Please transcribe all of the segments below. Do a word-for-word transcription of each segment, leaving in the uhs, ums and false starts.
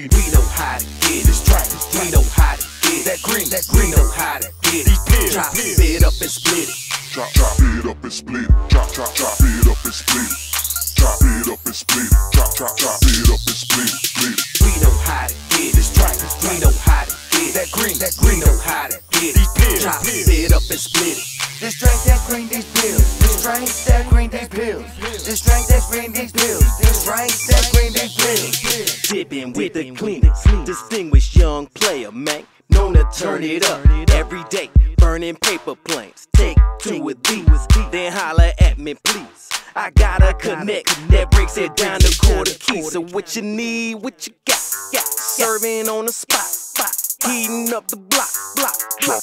we, we know how to get this track. We know how to get that green, that green know how to get these pills. Drop it up and split it. Drop, drop it up and split it. Drop, drop, drop it up and split it. Drop it up and split it. Drop, drop, drop it up and split it. Split it. We know how to get this track. We know how to get that green, that green know how to get these pills. Drop it up and split it. This drink, that green, these pills. This drink, that green, these pills. This drink, that green, these pills. This drink, that green, these pills. Dipping with the cleanest, distinguished young player, man. Known to turn it up every day, burning paper planes. Take two of these, then holler at me, please. I got a connect that breaks it down to quarter keys. So what you need, what you got, got. Serving on the spot, spot. Heating up the block, block,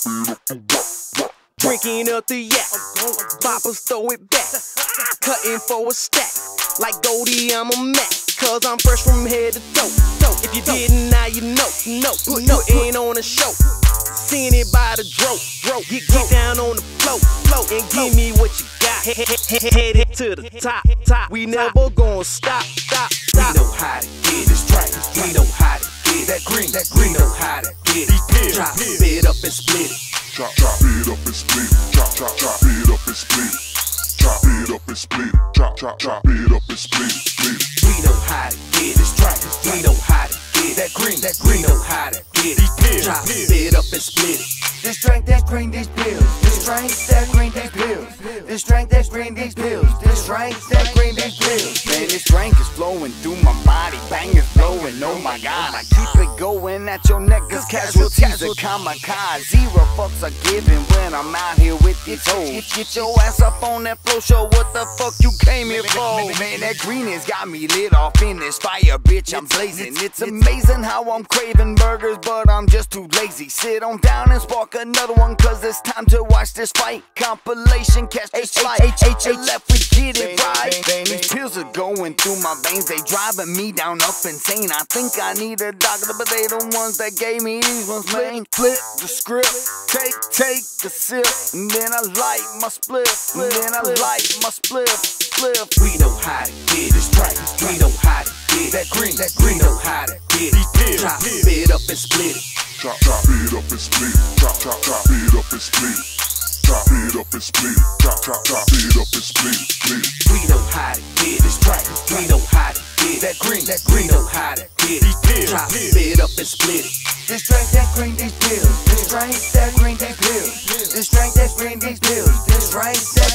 block. Drinking up the yak, boppers throw it back. Cutting for a stack, like Goldie I'm a Mac. Cause I'm fresh from head to toe. If you didn't, now you know, no, putting on a show. Seeing it by the dro, dro. Get, get down on the floor, flow, and give me what you got. Headed to the top, top. We never gonna stop, stop, stop. We know how to get this track. We know how to get that green, that green know how to get these pills. Drop it up and split it. Drop, drop it up and split it. Drop, drop, drop it up and split it. Drop it up and split it. Drop, drop, drop it up and split it. Split it. We know how to get this track. We know how to get that green, that green know how to get these pills. Drop it up and split it. This drink, that green, these pills. This drink, that green, these pills. This drink, that green, these pills. This drink, that green, these pills. Man, this drink is flowing through my body. Bang is blowing, oh my god. I keep it going at your neck, cause casualties are kamikaze. Zero fucks are given when I'm out here with these hoes. Get your ass up on that flow, show what the fuck you came here for. Man, that green has got me lit off in this fire, bitch, I'm blazing. It's amazing how I'm craving burgers, but I'm just too lazy. Sit on down and spark another one, cause it's time to watch this fight. Compilation, catch this flight. H L F, we get it right. These pills are going through my veins, they driving me down up insane. I think I need a doctor, but they the ones that gave me these ones, man. Flip the script, take, take the sip, and then I light my spliff, and then I light my spliff, spliff. We know how to get this track. We know how to get that green, that green know how to get these pills. Drop it up and split it. Drop, drop it up and split it. Drop, drop, drop it up and split it. Drop it up and split it. Drop, drop, drop it up and split it. Split it. We know how to get this track. We know how to get that green, that green know how to get these pills. Drop it up and split it. This drink, that green, these pills. This drink, that green, these pills. This drink, that green, these pills. This drink, that